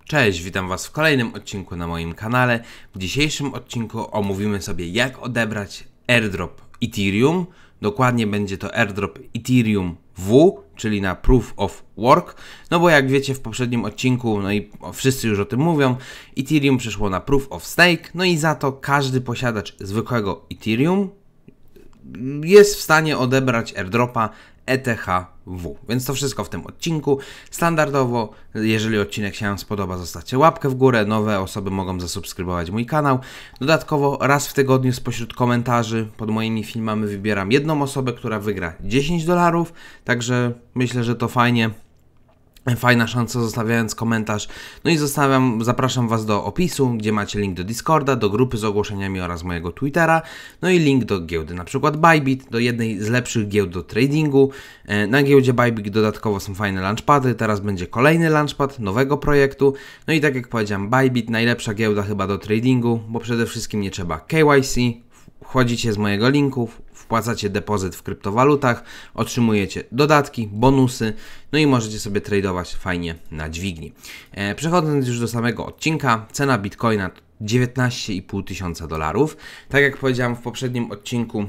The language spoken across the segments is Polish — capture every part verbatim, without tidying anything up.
Cześć, witam Was w kolejnym odcinku na moim kanale. W dzisiejszym odcinku omówimy sobie, jak odebrać airdrop Ethereum. Dokładnie będzie to airdrop Ethereum W, czyli na Proof of Work. No bo jak wiecie, w poprzednim odcinku, no i wszyscy już o tym mówią, Ethereum przeszło na Proof of Stake. No i za to każdy posiadacz zwykłego Ethereum jest w stanie odebrać airdropa E T H W. Więc to wszystko w tym odcinku. Standardowo, jeżeli odcinek się Wam spodoba, zostawcie łapkę w górę. Nowe osoby mogą zasubskrybować mój kanał. Dodatkowo raz w tygodniu spośród komentarzy pod moimi filmami wybieram jedną osobę, która wygra dziesięć dolarów. Także myślę, że to fajnie. Fajna szansa, zostawiając komentarz. No i zostawiam, zapraszam Was do opisu, gdzie macie link do Discorda, do grupy z ogłoszeniami oraz mojego Twittera. No i link do giełdy, na przykład Bybit, do jednej z lepszych giełd do tradingu. Na giełdzie Bybit dodatkowo są fajne launchpady, teraz będzie kolejny launchpad nowego projektu. No i tak jak powiedziałem, Bybit najlepsza giełda chyba do tradingu, bo przede wszystkim nie trzeba K Y C. Wchodzicie z mojego linku, wpłacacie depozyt w kryptowalutach, otrzymujecie dodatki, bonusy, no i możecie sobie tradować fajnie na dźwigni. E, przechodząc już do samego odcinka, cena Bitcoina to dziewiętnaście i pół tysiąca dolarów. Tak jak powiedziałem w poprzednim odcinku,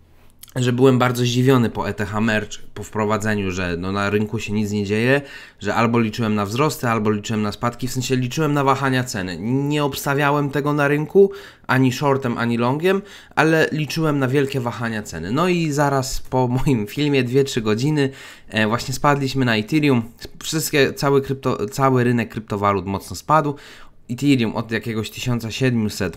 że byłem bardzo zdziwiony po E T H Merge, po wprowadzeniu, że no na rynku się nic nie dzieje, że albo liczyłem na wzrosty, albo liczyłem na spadki, w sensie liczyłem na wahania ceny. Nie obstawiałem tego na rynku, ani shortem, ani longiem, ale liczyłem na wielkie wahania ceny. No i zaraz po moim filmie, dwie trzy godziny, e, właśnie spadliśmy na Ethereum. Wszystkie, cały, krypto, cały rynek kryptowalut mocno spadł. Ethereum od jakiegoś tysiąc siedemset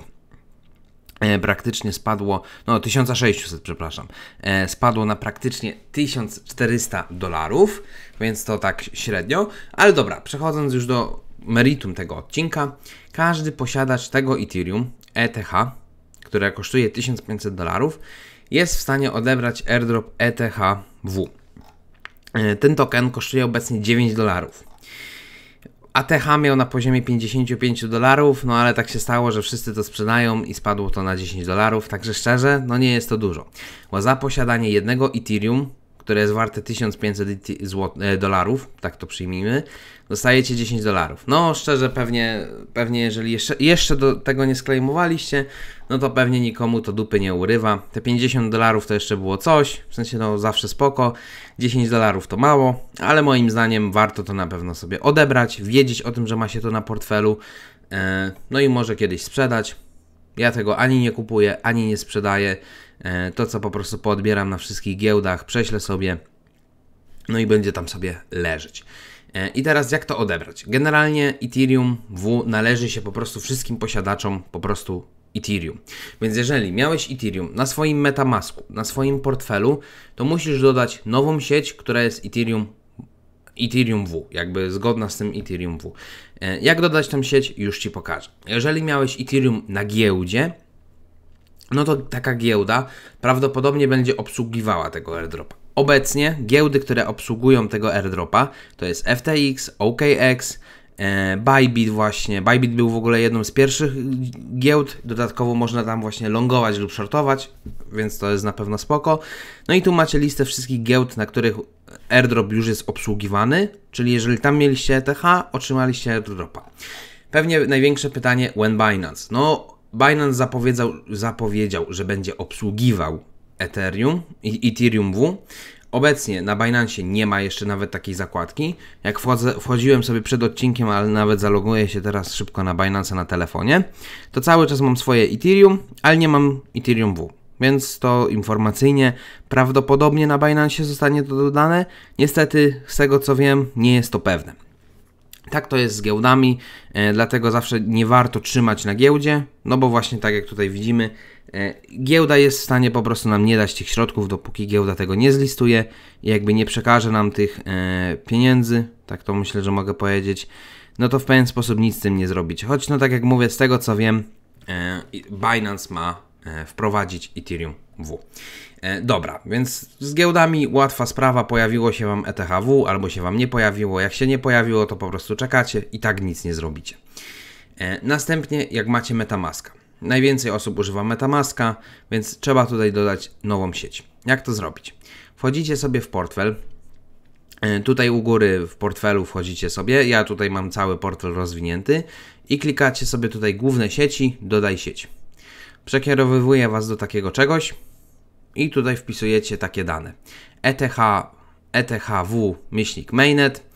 E, praktycznie spadło, no tysiąc sześćset, przepraszam, e, spadło na praktycznie tysiąc czterysta dolarów, więc to tak średnio, ale dobra, przechodząc już do meritum tego odcinka, każdy posiadacz tego Ethereum E T H, które kosztuje tysiąc pięćset dolarów, jest w stanie odebrać airdrop E T H W. E, ten token kosztuje obecnie dziewięć dolarów. A T H miał na poziomie pięćdziesiąt pięć dolarów, no ale tak się stało, że wszyscy to sprzedają i spadło to na dziesięć dolarów, także szczerze, no nie jest to dużo. Bo za posiadanie jednego Ethereum, które jest warte tysiąc pięćset dolarów, tak to przyjmijmy, dostajecie dziesięć dolarów. No szczerze, pewnie, pewnie jeżeli jeszcze, jeszcze do tego nie sklejmowaliście, no to pewnie nikomu to dupy nie urywa. Te pięćdziesiąt dolarów to jeszcze było coś, w sensie no zawsze spoko, dziesięć dolarów to mało, ale moim zdaniem warto to na pewno sobie odebrać, wiedzieć o tym, że ma się to na portfelu, e, no i może kiedyś sprzedać. Ja tego ani nie kupuję, ani nie sprzedaję. E, to co po prostu poodbieram na wszystkich giełdach, prześlę sobie, no i będzie tam sobie leżeć. I teraz jak to odebrać? Generalnie Ethereum W należy się po prostu wszystkim posiadaczom po prostu Ethereum. Więc jeżeli miałeś Ethereum na swoim MetaMasku, na swoim portfelu, to musisz dodać nową sieć, która jest Ethereum, Ethereum W, jakby zgodna z tym Ethereum W. Jak dodać tę sieć? Już Ci pokażę. Jeżeli miałeś Ethereum na giełdzie, no to taka giełda prawdopodobnie będzie obsługiwała tego airdropa. Obecnie giełdy, które obsługują tego airdropa, to jest F T X, O K X, e, Bybit właśnie. Bybit był w ogóle jedną z pierwszych giełd, dodatkowo można tam właśnie longować lub shortować, więc to jest na pewno spoko. No i tu macie listę wszystkich giełd, na których airdrop już jest obsługiwany, czyli jeżeli tam mieliście E T H, otrzymaliście airdropa. Pewnie największe pytanie, when Binance? No, Binance zapowiedział, zapowiedział, że będzie obsługiwał Ethereum i Ethereum W. Obecnie na Binance nie ma jeszcze nawet takiej zakładki. Jak wchodzę, wchodziłem sobie przed odcinkiem, ale nawet zaloguję się teraz szybko na Binance na telefonie, to cały czas mam swoje Ethereum, ale nie mam Ethereum W. Więc to informacyjnie prawdopodobnie na Binance zostanie to dodane. Niestety, z tego co wiem, nie jest to pewne. Tak to jest z giełdami, e, dlatego zawsze nie warto trzymać na giełdzie, no bo właśnie tak jak tutaj widzimy, e, giełda jest w stanie po prostu nam nie dać tych środków, dopóki giełda tego nie zlistuje i jakby nie przekaże nam tych e, pieniędzy, tak to myślę, że mogę powiedzieć, no to w pewien sposób nic z tym nie zrobić. Choć no tak jak mówię, z tego co wiem, e, Binance ma e, wprowadzić Ethereum W. E, dobra, więc z giełdami łatwa sprawa, pojawiło się Wam E T H W albo się Wam nie pojawiło. Jak się nie pojawiło, to po prostu czekacie i tak nic nie zrobicie. E, następnie jak macie MetaMaska. Najwięcej osób używa MetaMaska, więc trzeba tutaj dodać nową sieć. Jak to zrobić? Wchodzicie sobie w portfel, Tutaj u góry w portfelu wchodzicie sobie, ja tutaj mam cały portfel rozwinięty i klikacie sobie tutaj główne sieci, dodaj sieć. Przekierowywuje Was do takiego czegoś i tutaj wpisujecie takie dane. E T H, E T H W myślnik mainnet.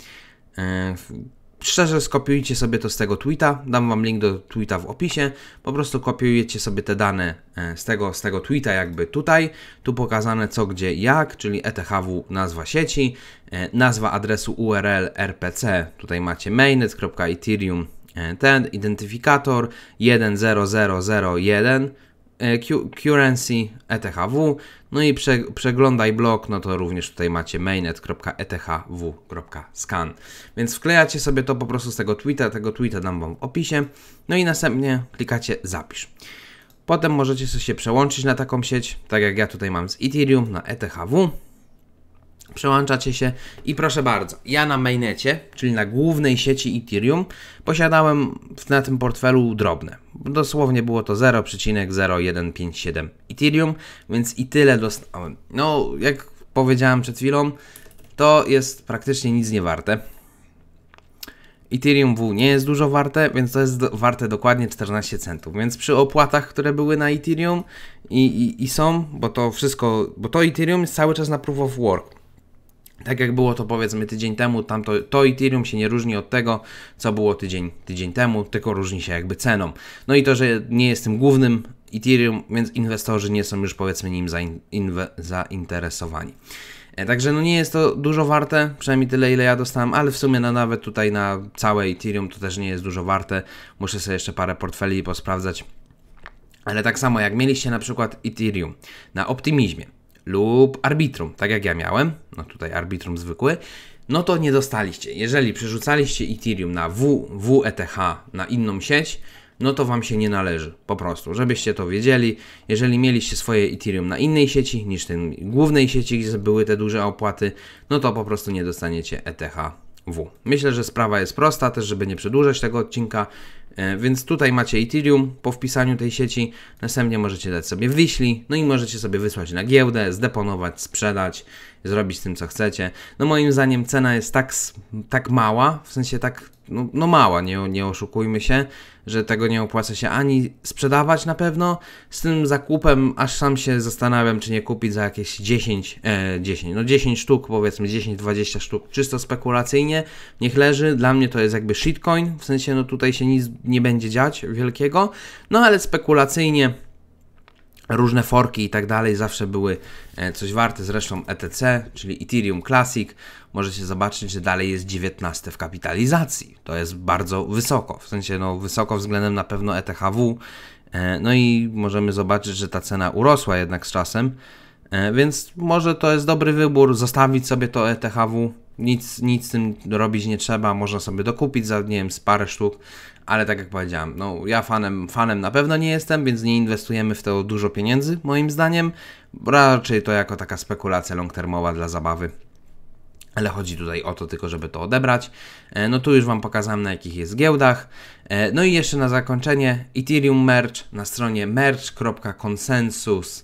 Szczerze skopiujcie sobie to z tego tweeta, dam Wam link do tweeta w opisie, po prostu kopiujecie sobie te dane z tego, z tego tweeta jakby tutaj, tu pokazane co, gdzie, jak, czyli E T H W nazwa sieci, nazwa adresu U R L R P C, tutaj macie mainnet kropka ethereum, ten identyfikator jeden zero zero zero jeden, currency E T H W, no i prze, przeglądaj blok, no to również tutaj macie mainnet kropka e t h w kropka scan. Więc wklejacie sobie to po prostu z tego tweeta, tego tweeta dam Wam w opisie, no i następnie klikacie zapisz. Potem możecie sobie się przełączyć na taką sieć, tak jak ja tutaj mam z Ethereum na E T H W. Przełączacie się i proszę bardzo, ja na mainnecie, czyli na głównej sieci Ethereum, posiadałem na tym portfelu drobne. Dosłownie było to zero przecinek zero jeden pięć siedem Ethereum, więc i tyle dostałem. No, jak powiedziałem przed chwilą, to jest praktycznie nic nie warte. Ethereum W nie jest dużo warte, więc to jest do, warte dokładnie czternaście centów. Więc przy opłatach, które były na Ethereum i, i, i są, bo to wszystko, bo to Ethereum jest cały czas na Proof of Work. Tak jak było to powiedzmy tydzień temu, tamto, to Ethereum się nie różni od tego, co było tydzień, tydzień temu, tylko różni się jakby ceną. No i to, że nie jest tym głównym Ethereum, więc inwestorzy nie są już powiedzmy nim zain, inwe, zainteresowani. E, także no nie jest to dużo warte, przynajmniej tyle ile ja dostałem, ale w sumie no nawet tutaj na całe Ethereum to też nie jest dużo warte. Muszę sobie jeszcze parę portfeli posprawdzać. Ale tak samo jak mieliście na przykład Ethereum na Optimizmie lub Arbitrum, tak jak ja miałem, no tutaj Arbitrum zwykły, no to nie dostaliście. Jeżeli przerzucaliście Ethereum na W, W E T H, na inną sieć, no to Wam się nie należy, po prostu, żebyście to wiedzieli. Jeżeli mieliście swoje Ethereum na innej sieci niż tej głównej sieci, gdzie były te duże opłaty, no to po prostu nie dostaniecie E T H W. Myślę, że sprawa jest prosta, też żeby nie przedłużać tego odcinka, więc tutaj macie Ethereum po wpisaniu tej sieci, następnie możecie dać sobie wyślij, no i możecie sobie wysłać na giełdę, zdeponować, sprzedać, zrobić z tym co chcecie. No moim zdaniem cena jest tak, tak mała, w sensie tak no, no mała, nie, nie oszukujmy się, że tego nie opłaca się ani sprzedawać na pewno. Z tym zakupem aż sam się zastanawiam, czy nie kupić za jakieś dziesięć, e, dziesięć, no dziesięć sztuk, powiedzmy dziesięć dwadzieścia sztuk, czysto spekulacyjnie, niech leży. Dla mnie to jest jakby shitcoin, w sensie no tutaj się nic nie będzie dziać wielkiego, no ale spekulacyjnie różne forki i tak dalej zawsze były coś warte, zresztą E T C, czyli Ethereum Classic, możecie zobaczyć, że dalej jest dziewiętnaste w kapitalizacji. To jest bardzo wysoko, w sensie no wysoko względem na pewno E T H W, no i możemy zobaczyć, że ta cena urosła jednak z czasem, więc może to jest dobry wybór, zostawić sobie to E T H W, nic, nic z tym robić nie trzeba, można sobie dokupić za, nie wiem, z parę sztuk, ale tak jak powiedziałem, no ja fanem, fanem na pewno nie jestem, więc nie inwestujemy w to dużo pieniędzy, moim zdaniem, raczej to jako taka spekulacja long-termowa dla zabawy, ale chodzi tutaj o to tylko, żeby to odebrać. No tu już Wam pokazałem, na jakich jest giełdach. No i jeszcze na zakończenie Ethereum Merge na stronie merge kropka consensus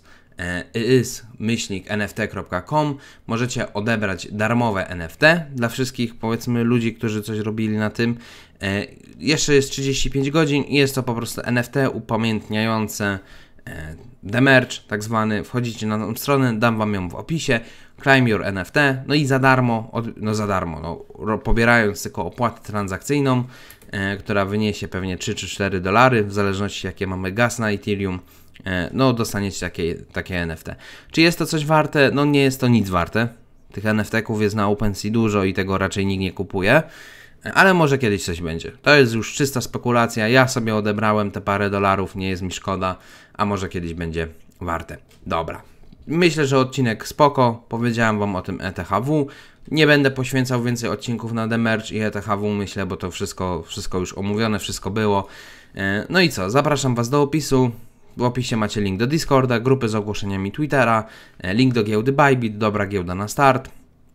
is myślnik N F T kropka com możecie odebrać darmowe N F T dla wszystkich, powiedzmy, ludzi, którzy coś robili na tym. E, jeszcze jest trzydzieści pięć godzin i jest to po prostu N F T upamiętniające e, The Merge, tak zwany. Wchodzicie na tą stronę, dam Wam ją w opisie. Claim your N F T, no i za darmo, od, no za darmo, no, pobierając tylko opłatę transakcyjną, e, która wyniesie pewnie trzy czy cztery dolary, w zależności jakie mamy gas na Ethereum, no dostaniecie takie, takie N F T. Czy jest to coś warte? No nie jest to nic warte. Tych N F T-ków jest na OpenSea dużo i tego raczej nikt nie kupuje, ale może kiedyś coś będzie. To jest już czysta spekulacja, ja sobie odebrałem te parę dolarów, nie jest mi szkoda, a może kiedyś będzie warte. Dobra, myślę, że odcinek spoko, powiedziałem Wam o tym E T H W, nie będę poświęcał więcej odcinków na The Merge i E T H W, myślę, bo to wszystko, wszystko już omówione, wszystko było. No i co, zapraszam Was do opisu. W opisie macie link do Discorda, grupy z ogłoszeniami Twittera, link do giełdy Bybit, dobra giełda na start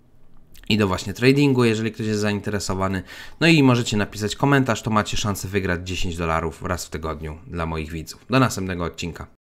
i do właśnie tradingu, jeżeli ktoś jest zainteresowany. No i możecie napisać komentarz, to macie szansę wygrać dziesięć dolarów raz w tygodniu dla moich widzów. Do następnego odcinka.